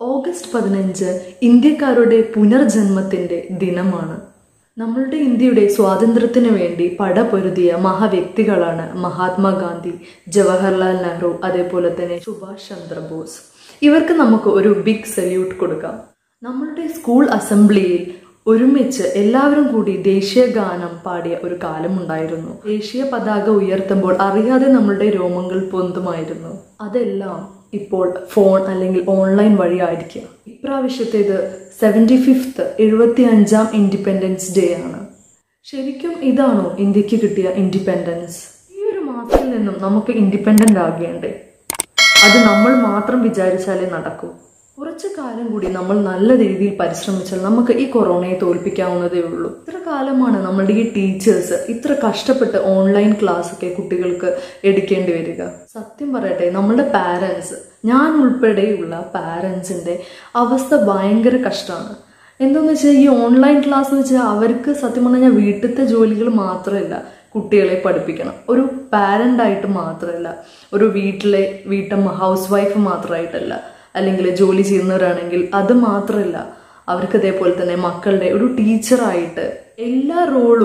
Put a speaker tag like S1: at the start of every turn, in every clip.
S1: August 15 ഇന്ത്യക്കാരുടെ പുനർജന്മത്തിന്റെ ദിനമാണ്. നമ്മളുടെ ഇന്ത്യയുടെ സ്വാതന്ത്ര്യത്തിനു വേണ്ടി പടപൊരുതിയ മഹാവ്യക്തികളാണ് മഹാത്മാഗാന്ധി, ജവഹർലാൽ നെഹ്റു, അതേപോലെ തന്നെ സുഭാഷ് ചന്ദ്രബോസ്. ഇവർക്ക് നമുക്ക് ഒരു ബിഗ് സല്യൂട്ട് കൊടുക്കാം. നമ്മളുടെ സ്കൂൾ അസംബ്ലിയിൽ ഒരുമിച്ച് എല്ലാവരും കൂടി ദേശീയ ഗാനം പാടിയ ഒരു കാലമുണ്ടായിരുന്നു. ദേശീയ പതാക ഉയർത്തുമ്പോൾ അറിയാതെ നമ്മളുടെ രോമങ്ങൾ പൊന്തുമായിരുന്നു. അതെല്ലാം ഇപ്പോൾ ഫോൺ അല്ലെങ്കിൽ ഓൺലൈൻ വഴി ആയിരിക്കും. ഇപ്രാവശ്യത്തേത് 75th ഇൻഡിപെൻഡൻസ് ഡേ ആണ്. ശരിക്കും ഇതാണോ ഇന്ത്യക്ക് കിട്ടിയ ഇൻഡിപെൻഡൻസ്? ഈ ഒരു മാസത്തിൽ നിന്നും നമുക്ക് ഇൻഡിപെൻഡന്റ് ആകേണ്ടേ? അത് നമ്മൾ മാത്രം വിചാരിച്ചാലേ നടക്കൂ. കുറച്ചു കാലം കൂടി നമ്മൾ നല്ല രീതിയിൽ പരിശ്രമിച്ചാൽ നമുക്ക് ഈ കൊറോണയെ തോൽപ്പിക്കാവുന്നതേ ഉള്ളൂ. ഇത്ര കാലമാണ് നമ്മളുടെ ഈ ടീച്ചേഴ്സ് ഇത്ര കഷ്ടപ്പെട്ട് ഓൺലൈൻ ക്ലാസ് ഒക്കെ കുട്ടികൾക്ക് എടുക്കേണ്ടി വരിക. സത്യം പറയട്ടെ, നമ്മളുടെ പാരൻസ്, ഞാൻ ഉൾപ്പെടെയുള്ള പാരൻസിന്റെ അവസ്ഥ ഭയങ്കര കഷ്ടമാണ്. എന്താന്ന് വെച്ചാൽ ഈ ഓൺലൈൻ ക്ലാസ് എന്ന് വെച്ചാൽ അവർക്ക് സത്യം പറഞ്ഞാൽ വീട്ടിലത്തെ ജോലികൾ മാത്രമല്ല കുട്ടികളെ പഠിപ്പിക്കണം. ഒരു പാരൻ്റായിട്ട് മാത്രമല്ല, ഒരു വീട്ടമ്മ ഹൗസ് വൈഫ് മാത്രമായിട്ടല്ല, അല്ലെങ്കിൽ ജോലി ചെയ്യുന്നവരാണെങ്കിൽ അത് മാത്രമല്ല, അവർക്ക് അതേപോലെ തന്നെ മക്കളുടെ ഒരു ടീച്ചറായിട്ട് എല്ലാ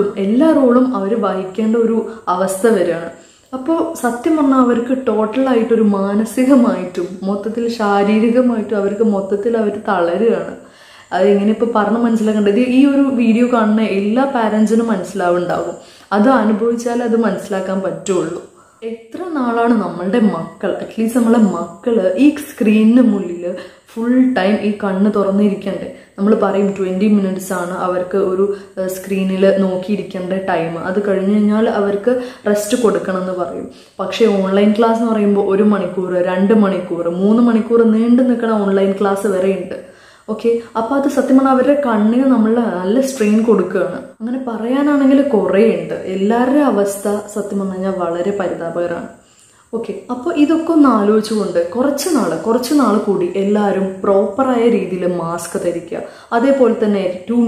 S1: റോളും അവർ വഹിക്കേണ്ട ഒരു അവസ്ഥ വരികയാണ്. അപ്പോൾ സത്യം പറഞ്ഞാൽ അവർക്ക് ടോട്ടലായിട്ടൊരു മാനസികമായിട്ടും മൊത്തത്തിൽ ശാരീരികമായിട്ടും അവർക്ക് മൊത്തത്തിൽ അവർ തളരുകയാണ്. അത് എങ്ങനെ ഇപ്പോൾ പറഞ്ഞ് മനസ്സിലാക്കേണ്ടത്, ഈ ഒരു വീഡിയോ കാണുന്ന എല്ലാ പാരൻസിനും മനസ്സിലാവുണ്ടാകും. അത് അനുഭവിച്ചാൽ അത് മനസ്സിലാക്കാൻ പറ്റുള്ളൂ. എത്ര നാളാണ് നമ്മളുടെ മക്കൾ, അറ്റ്ലീസ്റ്റ് നമ്മളെ മക്കള് ഈ സ്ക്രീനിന് മുന്നിൽ ഫുൾ ടൈം ഈ കണ്ണ് തുറന്നിരിക്കണ്ടേ? നമ്മൾ പറയും 20 minutes ആണ് അവർക്ക് ഒരു സ്ക്രീനിൽ നോക്കിയിരിക്കേണ്ട ടൈം. അത് കഴിഞ്ഞ് കഴിഞ്ഞാൽ അവർക്ക് റെസ്റ്റ് കൊടുക്കണം എന്ന് പറയും. പക്ഷേ ഓൺലൈൻ ക്ലാസ് എന്ന് പറയുമ്പോൾ 1 മണിക്കൂർ, 2 മണിക്കൂർ, 3 മണിക്കൂർ നീണ്ടു നിൽക്കുന്ന ഓൺലൈൻ ക്ലാസ് വരെ ഉണ്ട്. ഓക്കെ, അപ്പോൾ അത് സത്യം പറഞ്ഞാൽ അവരുടെ കണ്ണിന് നമ്മൾ നല്ല സ്ട്രെയിൻ കൊടുക്കുകയാണ്. അങ്ങനെ പറയാനാണെങ്കിൽ കുറേ ഉണ്ട്. എല്ലാവരുടെയും അവസ്ഥ സത്യം പറഞ്ഞാൽ വളരെ പരിതാപകരമാണ്. ഓക്കെ, അപ്പോൾ ഇതൊക്കെ ഒന്ന് ആലോചിച്ചുകൊണ്ട് കുറച്ച് നാൾ കൂടി എല്ലാവരും പ്രോപ്പറായ രീതിയിൽ മാസ്ക് ധരിക്കുക. അതേപോലെ തന്നെ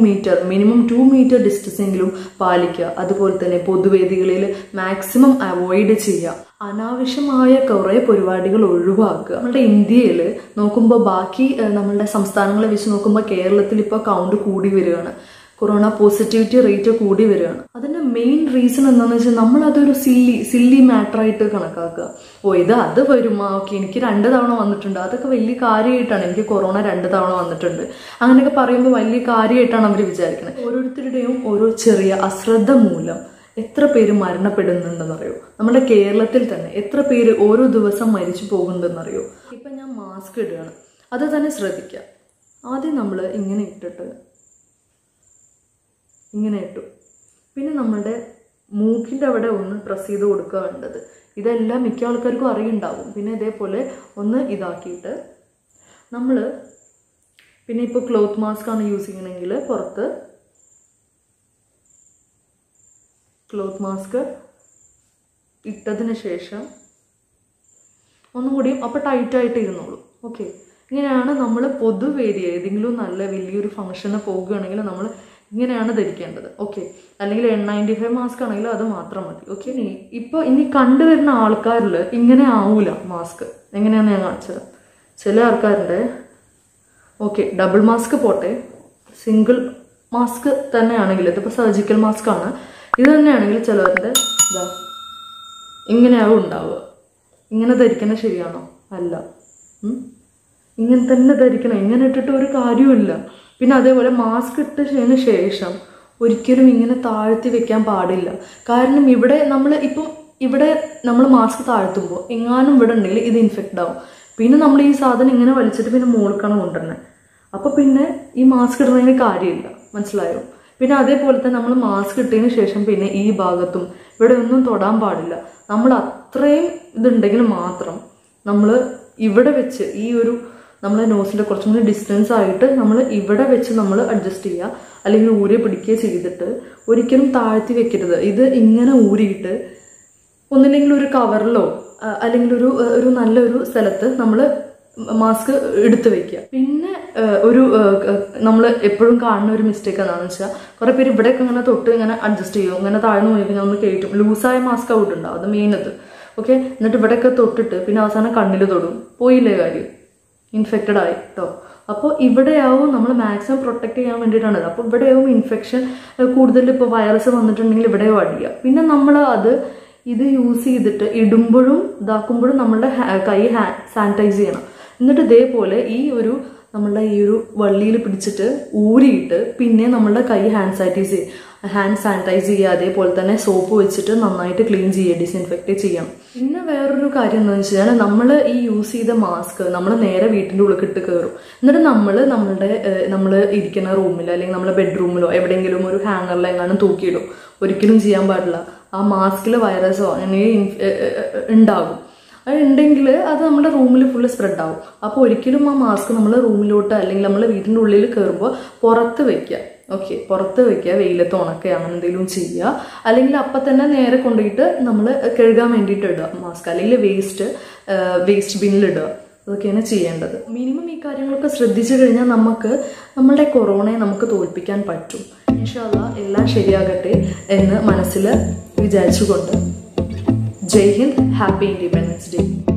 S1: മിനിമം 2 മീറ്റർ ഡിസ്റ്റൻസെങ്കിലും പാലിക്കുക. അതുപോലെ തന്നെ പൊതുവേദികളിൽ മാക്സിമം അവോയ്ഡ് ചെയ്യുക. അനാവശ്യമായ കുറേ പരിപാടികൾ ഒഴിവാക്കുക. നമ്മുടെ ഇന്ത്യയിൽ നോക്കുമ്പോൾ ബാക്കി നമ്മളുടെ സംസ്ഥാനങ്ങളെ വെച്ച് നോക്കുമ്പോൾ കേരളത്തിൽ ഇപ്പോൾ കൗണ്ട് കൂടി വരികയാണ്. കൊറോണ പോസിറ്റിവിറ്റി റേറ്റ് കൂടി വരികയാണ്. അതിന്റെ മെയിൻ റീസൺ എന്താണെന്ന് വെച്ചാൽ നമ്മളതൊരു സില്ലി മാറ്ററായിട്ട് കണക്കാക്കുക. അത് വരുമാ, ഓക്കെ എനിക്ക് 2 തവണ വന്നിട്ടുണ്ട്, അതൊക്കെ വലിയ കാര്യമായിട്ടാണ്. എനിക്ക് കൊറോണ 2 തവണ വന്നിട്ടുണ്ട്, അങ്ങനെയൊക്കെ പറയുമ്പോൾ വലിയ കാര്യമായിട്ടാണ് അവർ വിചാരിക്കുന്നത്. ഓരോരുത്തരുടെയും ഓരോ ചെറിയ അശ്രദ്ധ മൂലം എത്ര പേര് മരണപ്പെടുന്നുണ്ടെന്നറിയോ? നമ്മുടെ കേരളത്തിൽ തന്നെ എത്ര പേര് ഓരോ ദിവസം മരിച്ചു പോകുന്നുണ്ടെന്നറിയോ? ഇപ്പം ഞാൻ മാസ്ക് ഇടുകയാണ്, അത് തന്നെ ശ്രദ്ധിക്കുക. ആദ്യം നമ്മൾ ഇങ്ങനെ ഇട്ടു, പിന്നെ നമ്മുടെ മൂക്കിൻ്റെ അവിടെ ഒന്ന് പ്രസ് ചെയ്ത് കൊടുക്കുക വേണ്ടത്. ഇതെല്ലാം മിക്ക ആൾക്കാർക്കും അറിയുണ്ടാവും. പിന്നെ ഇതേപോലെ ഒന്ന് ഇതാക്കിയിട്ട് നമ്മൾ പിന്നെ ഇപ്പോൾ ക്ലോത്ത് മാസ്ക് ആണ് യൂസ് ചെയ്യണമെങ്കിൽ പുറത്ത് ക്ലോത്ത് മാസ്ക് ഇട്ടതിന് ശേഷം ഒന്നും കൂടിയും അപ്പോൾ ടൈറ്റായിട്ട് ഇരുന്നോളൂ. ഓക്കെ, ഇങ്ങനെയാണ് നമ്മൾ പൊതുവേദി ഏതെങ്കിലും നല്ല വലിയൊരു ഫംഗ്ഷന് പോകുകയാണെങ്കിൽ നമ്മൾ ഇങ്ങനെയാണ് ധരിക്കേണ്ടത്. ഓക്കെ, അല്ലെങ്കിൽ N95 മാസ്ക് ആണെങ്കിൽ അത് മാത്രം മതി. ഓക്കെ, ഇനി കണ്ടുവരുന്ന ആൾക്കാരിൽ ഇങ്ങനെ ആവൂല മാസ്ക്. എങ്ങനെയാണെന്ന് ഞാൻ കാണിച്ചത്. ചില ആൾക്കാരുടെ ഡബിൾ മാസ്ക് പോട്ടെ, സിംഗിൾ മാസ്ക് തന്നെയാണെങ്കിൽ, ഇതിപ്പോൾ സർജിക്കൽ മാസ്ക് ആണ്, ഇത് തന്നെയാണെങ്കിൽ ചിലവരുടെ ഇങ്ങനെയാവും ഉണ്ടാവുക. ഇങ്ങനെ ധരിക്കുന്നത് ശരിയാണോ? അല്ല, ഇങ്ങനെ തന്നെ ധരിക്കണം. ഇങ്ങനെ ഇട്ടിട്ട് ഒരു കാര്യമില്ല. പിന്നെ അതേപോലെ മാസ്ക് ഇട്ടതിന് ശേഷം ഒരിക്കലും ഇങ്ങനെ താഴ്ത്തി വെക്കാൻ പാടില്ല. കാരണം ഇവിടെ നമ്മൾ മാസ്ക് താഴ്ത്തുമ്പോൾ എങ്ങാനും ഇവിടെ ഉണ്ടെങ്കിൽ ഇത് ഇൻഫെക്റ്റ് ആവും. പിന്നെ നമ്മൾ ഈ സാധനം ഇങ്ങനെ വലിച്ചിട്ട് പിന്നെ മുകൾക്കാണ് കൊണ്ടുവരുന്നത്. അപ്പോൾ പിന്നെ ഈ മാസ്ക് ഇടുന്നതിന് കാര്യമില്ല, മനസ്സിലായോ? പിന്നെ അതേപോലെ തന്നെ നമ്മൾ മാസ്ക് ഇട്ടതിന് ശേഷം പിന്നെ ഈ ഭാഗത്തും ഇവിടെ ഒന്നും തൊടാൻ പാടില്ല. നമ്മൾ അത്രയും ഇതുണ്ടെങ്കിൽ മാത്രം നമ്മൾ ഇവിടെ വെച്ച് നമ്മളെ നോസിൻ്റെ കുറച്ചും കൂടി ഡിസ്റ്റൻസ് ആയിട്ട് നമ്മൾ ഇവിടെ വെച്ച് നമ്മൾ അഡ്ജസ്റ്റ് ചെയ്യുക, അല്ലെങ്കിൽ ഊരി പിടിക്കുകയോ ചെയ്തിട്ട് ഒരിക്കലും താഴ്ത്തി വെക്കരുത്. ഇത് ഇങ്ങനെ ഊരിയിട്ട് ഒന്നില്ലെങ്കിൽ ഒരു കവറിലോ അല്ലെങ്കിൽ ഒരു നല്ലൊരു സ്ഥലത്ത് നമ്മൾ മാസ്ക് എടുത്ത് വെക്കുക. പിന്നെ നമ്മൾ എപ്പോഴും കാണുന്ന ഒരു മിസ്റ്റേക്ക് എന്താണെന്ന് വെച്ചാൽ കുറേ പേര് ഇവിടെയൊക്കെ ഇങ്ങനെ തൊട്ട് ഇങ്ങനെ അഡ്ജസ്റ്റ് ചെയ്യും, ഇങ്ങനെ താഴ്ന്നു പോയി ഞാൻ ഒന്ന് കയറ്റും. ലൂസായ മാസ്ക് ഔട്ട് ഉണ്ടാവും, അത് മെയിൻ അത്. ഓക്കെ, എന്നിട്ട് ഇവിടെയൊക്കെ തൊട്ടിട്ട് പിന്നെ അവസാനം കണ്ണിൽ തൊടും. പോയില്ലേ കാര്യം, ഇൻഫെക്റ്റഡ് ആയി കേട്ടോ. അപ്പോൾ ഇവിടെയാവും നമ്മൾ മാക്സിമം പ്രൊട്ടക്ട് ചെയ്യാൻ വേണ്ടിയിട്ടാണ്. അപ്പോൾ ഇവിടെയാവും ഇൻഫെക്ഷൻ കൂടുതൽ, ഇപ്പോൾ വൈറസ് വന്നിട്ടുണ്ടെങ്കിൽ ഇവിടെയോ അടിക്കുക. പിന്നെ നമ്മൾ ഇത് യൂസ് ചെയ്തിട്ട് ഇടുമ്പോഴും ഇതാക്കുമ്പോഴും നമ്മളുടെ കൈ സാനിറ്റൈസ് ചെയ്യണം. എന്നിട്ട് ഇതേപോലെ നമ്മളുടെ ഈ ഒരു വള്ളിയിൽ പിടിച്ചിട്ട് ഊരിയിട്ട് പിന്നെ നമ്മളുടെ കൈ ഹാൻഡ് സാനിറ്റൈസ് ചെയ്യുക. അതേപോലെ തന്നെ സോപ്പ് വെച്ചിട്ട് നന്നായിട്ട് ക്ലീൻ ചെയ്യുക, ഡിസിൻഫെക്റ്റ് ചെയ്യണം. പിന്നെ വേറൊരു കാര്യം എന്താണെന്ന് വെച്ച് കഴിഞ്ഞാൽ നമ്മൾ ഈ യൂസ് ചെയ്ത മാസ്ക് നമ്മൾ നേരെ വീട്ടിൻ്റെ ഉള്ളിൽ ഇട്ട് കയറും. എന്നിട്ട് നമ്മൾ ഇരിക്കുന്ന റൂമിലോ അല്ലെങ്കിൽ നമ്മളെ ബെഡ്റൂമിലോ എവിടെയെങ്കിലും ഒരു ഹാങ്ങറിലോ എങ്ങാനും തൂക്കിയിടും. ഒരിക്കലും ചെയ്യാൻ പാടില്ല. ആ മാസ്കിൽ വൈറസോ അങ്ങനെ ഉണ്ടാകും. അത് ഉണ്ടെങ്കിൽ അത് നമ്മുടെ റൂമിൽ ഫുള്ള് സ്പ്രെഡ് ആവും. അപ്പോൾ ഒരിക്കലും ആ മാസ്ക് നമ്മൾ റൂമിലോട്ട് അല്ലെങ്കിൽ നമ്മൾ വീട്ടിൻ്റെ ഉള്ളിൽ കയറുമ്പോൾ പുറത്ത് വയ്ക്കുക. ഓക്കെ, പുറത്ത് വയ്ക്കുക, വെയിലത്ത് ഉണക്കുക, അങ്ങനെ എന്തെങ്കിലും ചെയ്യുക. അല്ലെങ്കിൽ അപ്പം തന്നെ നേരെ കൊണ്ടുപോയിട്ട് നമ്മൾ കഴുകാൻ വേണ്ടിയിട്ട് ഇടുക മാസ്ക്, അല്ലെങ്കിൽ വേസ്റ്റ് ബിന്നിലിടുക. അതൊക്കെയാണ് ചെയ്യേണ്ടത്. മിനിമം ഈ കാര്യങ്ങളൊക്കെ ശ്രദ്ധിച്ചു കഴിഞ്ഞാൽ നമ്മളുടെ കൊറോണയെ നമുക്ക് തോൽപ്പിക്കാൻ പറ്റും. ഇൻഷാ അല്ലാഹ് എല്ലാം ശരിയാകട്ടെ എന്ന് മനസ്സിൽ വിചാരിച്ചുകൊണ്ട് Jai Hind. Happy independence day.